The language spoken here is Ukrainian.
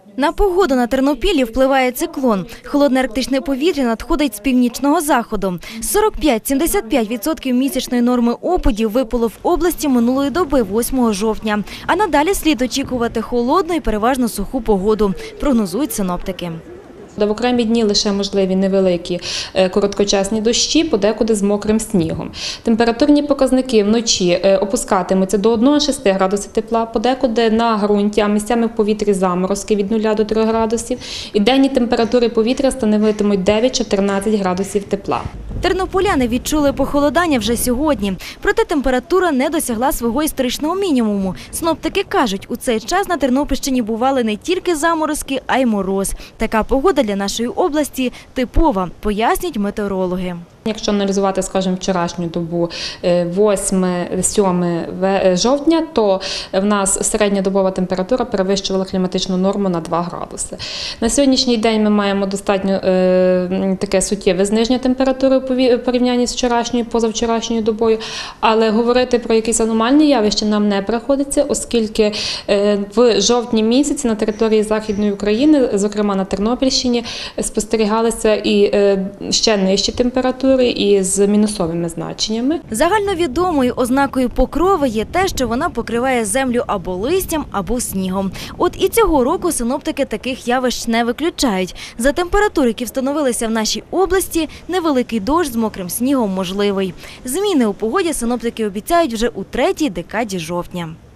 На погоду на Тернопіллі впливає циклон. Холодне арктичне повітря надходить з північного заходу. 45–75% місячної норми опадів випало в області минулої доби, 8 жовтня. А надалі слід очікувати холодну і переважно суху погоду, прогнозують синоптики. В окремі дні лише можливі невеликі короткочасні дощі, подекуди з мокрим снігом. Температурні показники вночі опускатимуться до 1–6 градусів тепла, подекуди на ґрунті, а місцями в повітрі заморозки від 0 до 3 градусів. І денні температури повітря становитимуть 9–14 градусів тепла. Тернополяни відчули похолодання вже сьогодні. Проте температура не досягла свого історичного мінімуму. Синоптики кажуть, у цей час на Тернопільщині бували не тільки заморозки, а й мороз. Така погода для нашої області типова, пояснюють метеорологи. Якщо аналізувати, скажімо, вчорашню добу 8–7 жовтня, то в нас середньодобова температура перевищувала кліматичну норму на 2 градуси. На сьогоднішній день ми маємо достатньо таке суттєве зниження температури в порівнянні з вчорашньою, позавчорашньою добою, але говорити про якісь аномальні явища нам не приходиться, оскільки в жовтні місяці на території Західної України, зокрема на Тернопільщині, спостерігалися і ще нижчі температури, і з мінусовими значеннями. Загальновідомою ознакою покрови є те, що вона покриває землю або листям, або снігом. От і цього року синоптики таких явищ не виключають. За температури, які встановилися в нашій області, невеликий дощ з мокрим снігом можливий. Зміни у погоді синоптики обіцяють вже у третій декаді жовтня.